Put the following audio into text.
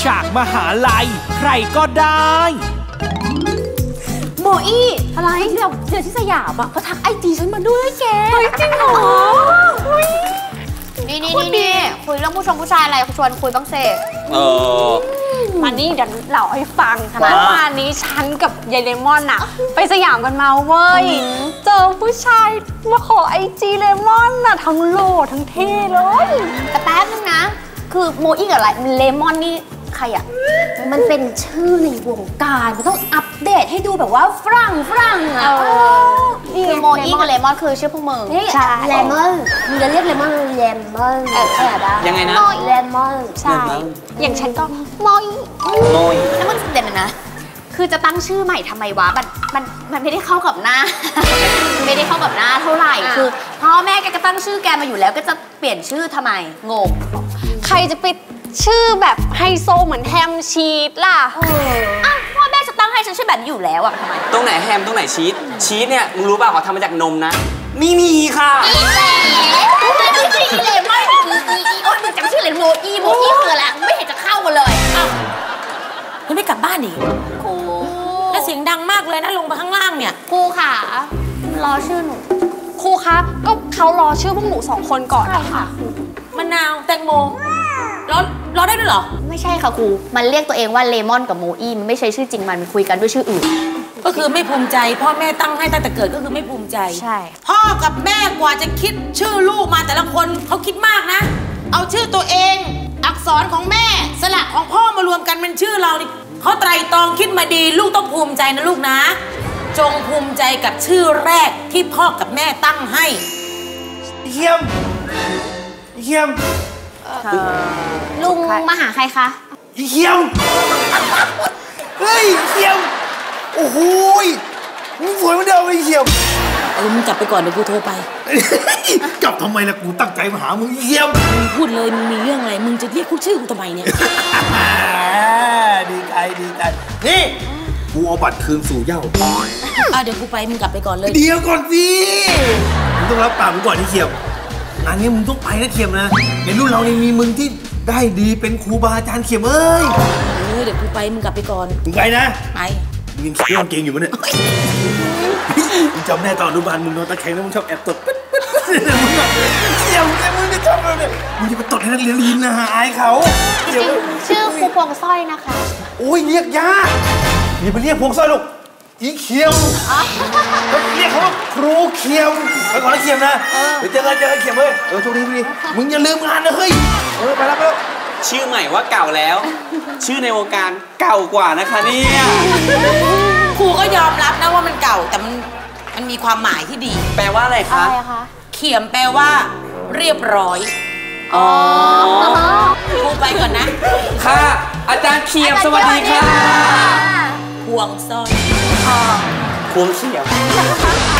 จากมหาลัยใครก็ได้โมอี้อะไรที่เราเจอที่สยามอะเขาทักIGฉันมาด้วยแกจริงเหรอนี่คุยเรื่องผู้ชายอะไรชวนคุยบ้างเซ่มานี่เดี๋ยวเล่าให้ฟังเมื่อวานนี้ฉันกับยายเลมอนน่ะไปสยามกันมาเว้ยเจอผู้ชายมาขอIGเลมอนน่ะทั้งโหล่ทั้งเท่เลยแต่แป๊บนึงนะคือโมอี้กับอะไรเลมอนนี่ใครอะมันเป็นชื่อในวงการมันต้องอัปเดตให้ดูแบบว่าฝรั่งอะคือโมอี้กับเลมอนคือชื่อพวกมึงใช่เลมอนมีจะเรียกเลมอนได้ยังไงนะเลมอนใช่อย่างฉันก็โมอี้แล้วมันเด่นนะคือจะตั้งชื่อใหม่ทำไมวะมันไม่ได้เข้ากับหน้าไม่ได้เข้ากับหน้าเท่าไหร่คือพ่อแม่แกก็ตั้งชื่อแกมาอยู่แล้วก็จะเปลี่ยนชื่อทำไมงงใครจะไปชื่อแบบไฮโซเหมือนแฮมชีสล่ะพ่อแม่จะตั้งให้ฉันชื่อแบบนี้อยู่แล้วอะทำไมตรงไหนแฮมตรงไหนชีสเนี่ยมึงรู้ป่าวเขาทำมาจากนมนะมีค่ะเลมอนโอ๊ยมึงจำชื่อเลยโมอี้คืออะไรไม่เห็นจะเข้ากันเลยยังไม่กลับบ้านอีกครูแล้วเสียงดังมากเลยนะลงไปข้างล่างเนี่ยครูค่ะรอชื่อหนูครูคะก็เขารอชื่อพวกหนู2 คนก่อนค่ะมะนาวแตงโมรอได้ด้วยเหรอไม่ใช่ค่ะครูมันเรียกตัวเองว่าเลมอนกับโมอี้มันไม่ใช่ชื่อจริงมันคุยกันด้วยชื่ออื่นก็คือไม่ภูมิใจพ่อแม่ตั้งให้ตั้งแต่เกิดก็คือไม่ภูมิใจใช่พ่อกับแม่กว่าจะคิดชื่อลูกมาแต่ละคนเขาคิดมากนะเอาชื่อตัวเองอักษรของแม่สระของพ่อมารวมกันเป็นชื่อเรานี่เขาไตร่ตรองคิดมาดีลูกต้องภูมิใจนะลูกนะจงภูมิใจกับชื่อแรกที่พ่อกับแม่ตั้งให้เยี่ยมลุงมาหาใครคะเยี่ยมเฮ้ยเยี่ยมโอ้โหมึงสวยเหมือนเดิมเลยเยี่ยมมึงกลับไปก่อนเดี๋ยวกูโทรไปกลับทำไมล่ะกูตั้งใจมาหามึงเยี่ยมมึงพูดเลยมึงมีเรื่องอะไรมึงจะเรียกกูชื่อกูทำไมเนี่ยดีใจนี่กูเอาบัตรคืนสู่เหย้าเดี๋ยวกูไปมึงกลับไปก่อนเลยเดี๋ยวก่อนสิมึงต้องรับปากกูก่อนที่เขียมงานนี้มึงต้องไปนะเขียมนะในรุ่นเรานี่มีมึงที่ได้ดีเป็นครูบาอาจารย์เขียมเอ้ยเดี๋ยวกูไปมึงกลับไปก่อนมึงไปนะไปมึงยังเชื่อเก่งอยู่ปะเนี่ยมึงจำแน่ตอนอนุบาลมึงนอนตะแคงแล้วมึงชอบแอบตดปึ๊ดเขียมไอ้มึงจะชอบเลยมึงจะไปตดให้นักเรียนลีนนะอายเขาชื่อครูพวงสร้อยนะคะโอ้ยเรียกยากอย่าไปเรียกพวงสร้อยลูกอีเขียวเรียกเขาว่าครูเขียวไปก่อนนะเขียวนะเดี๋ยวเจอกันเขียวเว้ยโชคดีมึงอย่าลืมงานนะเฮ้ยไปแล้วชื่อใหม่ว่าเก่าแล้วชื่อในวงการเก่ากว่านะคะเนี่ยครูก็ยอมรับนะว่ามันเก่าแต่มันมีความหมายที่ดีแปลว่าอะไรคะเขียมแปลว่าเรียบร้อยครูไปก่อนนะค่ะอาจารย์เขียมสวัสดีค่ะพวงสร้อยพวงเขียว